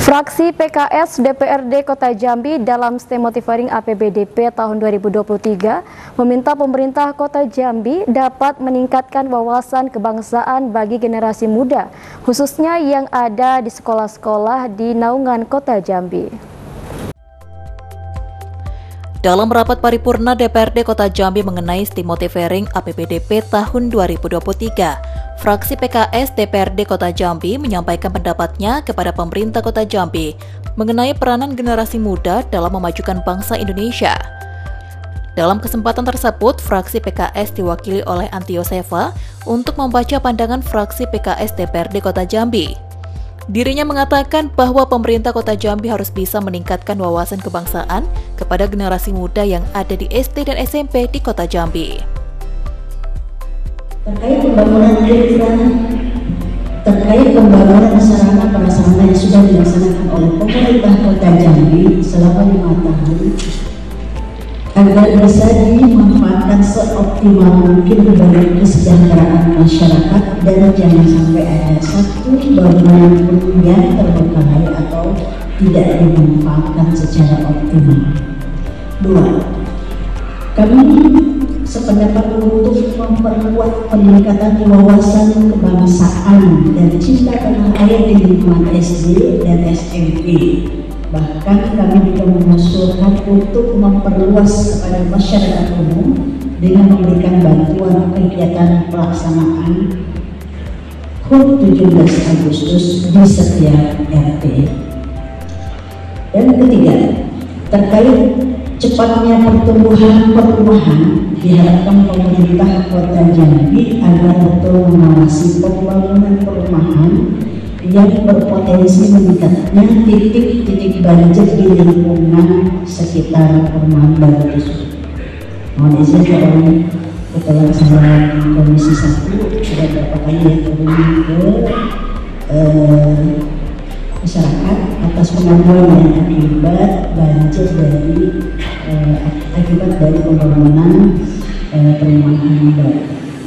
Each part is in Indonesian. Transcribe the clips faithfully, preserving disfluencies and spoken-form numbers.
Fraksi P K S D P R D Kota Jambi dalam STEM Motivating A P B D P tahun dua ribu dua puluh tiga meminta pemerintah Kota Jambi dapat meningkatkan wawasan kebangsaan bagi generasi muda, khususnya yang ada di sekolah-sekolah di naungan Kota Jambi. Dalam rapat paripurna D P R D Kota Jambi mengenai STEM Motivating A P B D P tahun dua ribu dua puluh tiga, fraksi P K S D P R D Kota Jambi menyampaikan pendapatnya kepada pemerintah Kota Jambi mengenai peranan generasi muda dalam memajukan bangsa Indonesia. Dalam kesempatan tersebut, fraksi P K S diwakili oleh Antio Seva untuk membaca pandangan fraksi P K S D P R D Kota Jambi. Dirinya mengatakan bahwa pemerintah Kota Jambi harus bisa meningkatkan wawasan kebangsaan kepada generasi muda yang ada di S D dan S M P di Kota Jambi. Terkait pembangunan infra, terkait pembangunan sarana prasarana yang sudah dilaksanakan oleh pemerintah Kota Jambi selama lima tahun, agar bisa dimanfaatkan seoptimal mungkin bagi kesejahteraan masyarakat dan jangan sampai ada satu bangunan pun yang terbengkalai atau tidak dimanfaatkan secara optimal. Dua, kami sependapat untuk memperkuat peningkatan wawasan kebangsaan dan cinta tanah air di lingkungan S D dan S M P. Bahkan kami juga mengusulkan untuk memperluas kepada masyarakat umum dengan memberikan bantuan kegiatan pelaksanaan H U T tujuh belas Agustus di setiap R T. Dan ketiga, terkait cepatnya pertumbuhan perumahan, diharapkan pemerintah Kota Jambi agar betul mengawasi pembangunan perumahan yang berpotensi meningkatnya titik-titik banjir di lingkungan sekitar perumahan baru tersebut. Mohon izin oleh Ketua saya Komisi satu sudah beberapa kali ya turun ke eh, masyarakat atas pengaduan yang akibat banjir dari eh, akibat dari pembangunan eh, perumahan baru.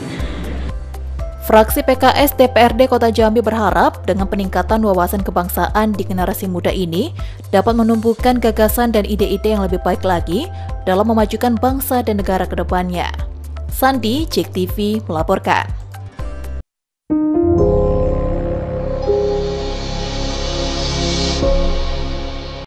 Fraksi P K S D P R D Kota Jambi berharap dengan peningkatan wawasan kebangsaan di generasi muda ini dapat menumbuhkan gagasan dan ide-ide yang lebih baik lagi dalam memajukan bangsa dan negara ke depannya. Sandi, J E K T V melaporkan.